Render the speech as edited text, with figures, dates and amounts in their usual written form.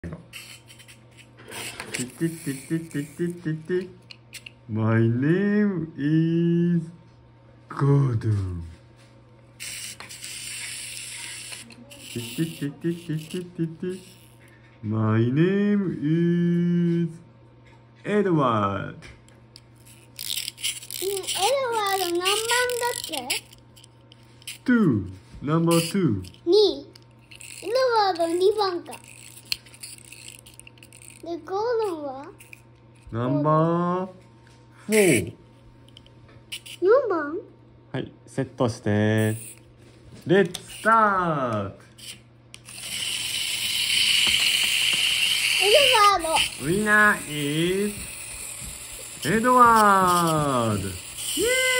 My name is Gordon. My name is Edward. エドワード何番だっけ Two. Number 2. 2。エドワード2番か。で、ゴードンは Number 4. 4番。 はい、セットして。Let's start! エドワード。 Winner is Edward! Yay!